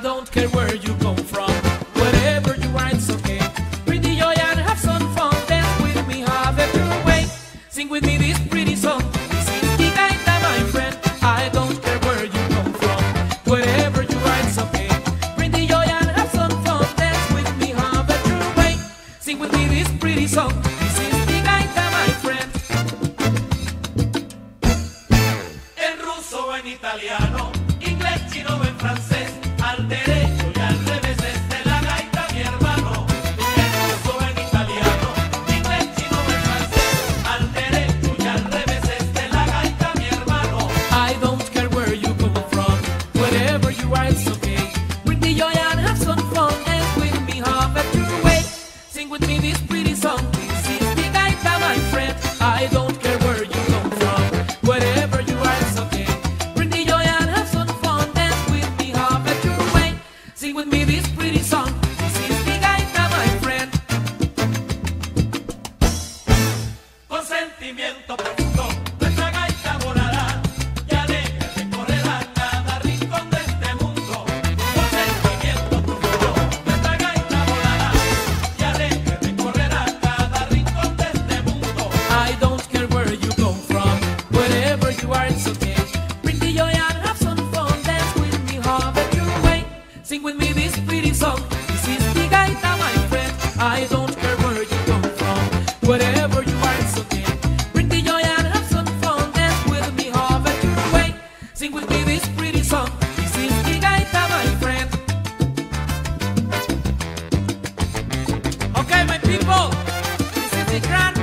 don't care where you come from, wherever you are, it's okay. Bring the joy and have some fun. Dance with me, have it your way. Sing with me this pretty song. This is the gaita, my friend. I don't care where you come from, wherever you are, it's okay. Bring the joy and have some fun. Dance with me, have it your way. Sing with me this pretty song. This is the gaita, my friend. En ruso o en italiano, inglés, chino o en francés, al derecho y al revés, desde la gaita, mi hermano. En ruso o en italiano, inglés, chino o en francés, al derecho y al revés, desde la gaita, mi hermano. I don't care where you come from, wherever you are, it's okay. Bring the joy and have some fun. Dance with me, have it your way. Sing with me this pretty song. This is the gaita, my friend. I don't care where you come from, wherever you are, it's okay. Bring the joy and have some fun. Dance with me, have it your way. Sing with me this pretty song. This is the gaita, my friend. Con sentimiento profundo, nuestra gaita volará y alegre recorrerá cada rincón de este mundo. Con sentimiento profundo, nuestra gaita volará y alegre recorrerá cada rincón de este mundo. I don't care where you come from, wherever you are, it's okay. Bring the joy and have some fun. Dance with me, have it your way. Sing with me this pretty song. This is the gaita, my friend. I don't care where you come from, wherever you are, it's okay. Bring the joy and have some fun. Dance with me, have it your way. Sing with me this pretty song. This is the gaita, my friend. Okay, my people, this is the grand